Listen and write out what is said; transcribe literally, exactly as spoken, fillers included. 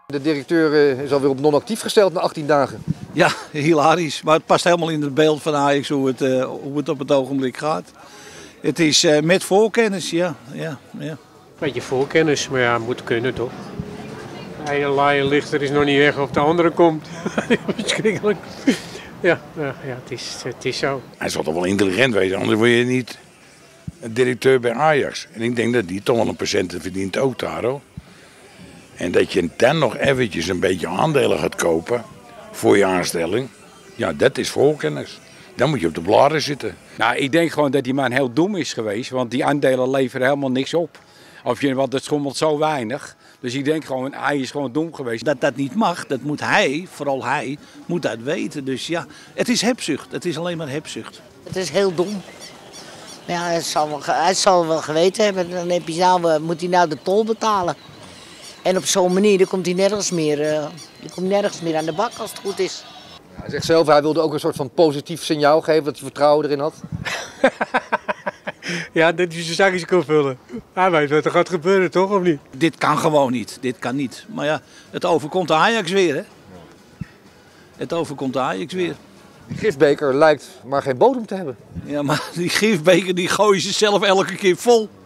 De directeur is alweer op non-actief gesteld na achttien dagen. Ja, hilarisch. Maar het past helemaal in het beeld van Ajax hoe het, uh, hoe het op het ogenblik gaat. Het is uh, met voorkennis, ja. ja, ja. Beetje voorkennis, maar ja, moet kunnen toch. De ene laaienlichter is nog niet weg of de andere komt. Verschrikkelijk. Ja, ja, ja het, is, het is zo. Hij zal toch wel intelligent wezen, anders word je niet een directeur bij Ajax. En ik denk dat die toch wel een procenten verdient ook daar hoor. En dat je dan nog eventjes een beetje aandelen gaat kopen voor je aanstelling. Ja, dat is voorkennis. Dan moet je op de bladen zitten. Nou, ik denk gewoon dat die man heel dom is geweest. Want die aandelen leveren helemaal niks op. Of je, want het schommelt zo weinig. Dus ik denk gewoon, hij is gewoon dom geweest. Dat dat niet mag, dat moet hij, vooral hij, moet dat weten. Dus ja, het is hebzucht. Het is alleen maar hebzucht. Het is heel dom. Ja, hij zal wel, hij zal wel geweten hebben. Dan heb je nou, moet hij nou de tol betalen. En op zo'n manier dan komt hij nergens meer, uh, hij komt nergens meer aan de bak als het goed is. Ja, hij zegt zelf, hij wilde ook een soort van positief signaal geven, dat hij vertrouwen erin had. Ja, dat hij zijn zakjes kan vullen. Hij weet wat er gaat gebeuren, toch, of niet? Dit kan gewoon niet. Dit kan niet. Maar ja, het overkomt de Ajax weer, hè. Het overkomt de Ajax weer. Die gifbeker lijkt maar geen bodem te hebben. Ja, maar die gifbeker die gooien ze zelf elke keer vol.